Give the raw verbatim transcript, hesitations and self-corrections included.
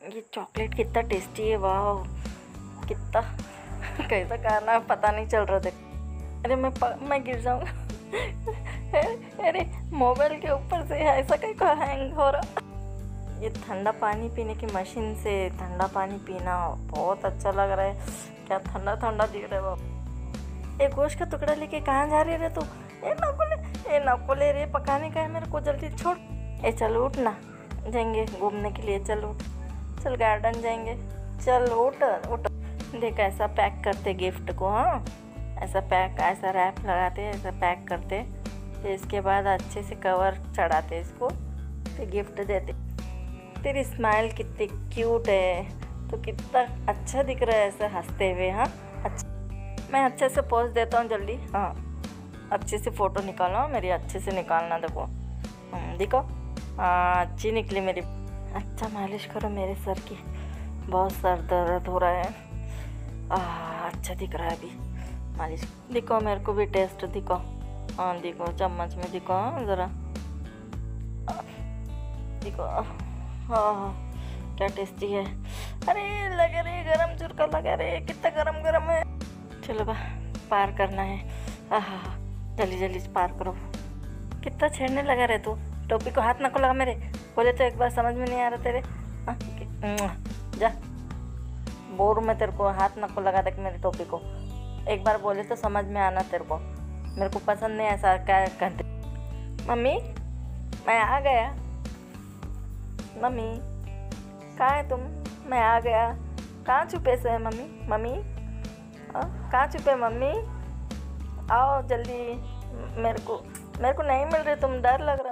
ये चॉकलेट कितना टेस्टी है, वाह कितना कैसा खाना है पता नहीं चल रहा। देख, अरे मैं प, मैं गिर जाऊंगा। अरे मोबाइल के ऊपर से ऐसा कैसा हैंग हो रहा। ये ठंडा पानी पीने की मशीन से ठंडा पानी पीना बहुत अच्छा लग रहा है। क्या ठंडा ठंडा दिख रहा है बाबा। एक गोश्त का टुकड़ा लेके कहाँ जा रही रे तू? ए नकुले, ए नकुले रे, पकाने का है मेरे को, जल्दी छोड़। ए चल उठ ना, जाएंगे घूमने के लिए, चल उठ, चल गार्डन जाएंगे, चल उठ उठ। देख ऐसा पैक करते गिफ्ट को, हाँ ऐसा पैक, ऐसा रैप लगाते, ऐसा पैक करते, फिर इसके बाद अच्छे से कवर चढ़ाते इसको, फिर गिफ्ट देते। तेरी स्माइल कितनी क्यूट है, तो कितना अच्छा दिख रहा है ऐसे हंसते हुए। हाँ अच्छा, मैं अच्छे से पोज देता हूँ जल्दी। हाँ अच्छे से फ़ोटो निकालो मेरी, अच्छे से निकालना। देखो देखो, हाँ अच्छी निकली मेरी। अच्छा मालिश करो मेरे सर की, बहुत सर दर्द हो रहा है। आ, अच्छा दिख रहा है अभी मालिश। दिखो मेरे को भी टेस्ट दिखो, हाँ दिखो चम्मच में दिखो, हाँ ज़रा दिखो, हाँ क्या टेस्टी है। अरे लगे रे गरम चुरका लगा रे, कितना गरम गरम है। चलो बा पार करना है, हाँ जल्दी जल्दी पार करो। कितना छेड़ने लगा रे तू, टोपी को हाथ ना को लगा मेरे, बोले तो एक बार समझ में नहीं आ रहा तेरे। हाँ जा, बोर में तेरे को हाथ ना को लगा देख मेरी टोपी को, एक बार बोले तो समझ में आना तेरे को। मेरे को पसंद नहीं ऐसा क्या कहते। मम्मी मैं आ गया, मम्मी कहाँ है तुम? मैं आ गया। कहाँ छुपे से है मम्मी? मम्मी कहाँ छुपे मम्मी? आओ जल्दी, मेरे को मेरे को नहीं मिल रहे तुम, डर लग रहा।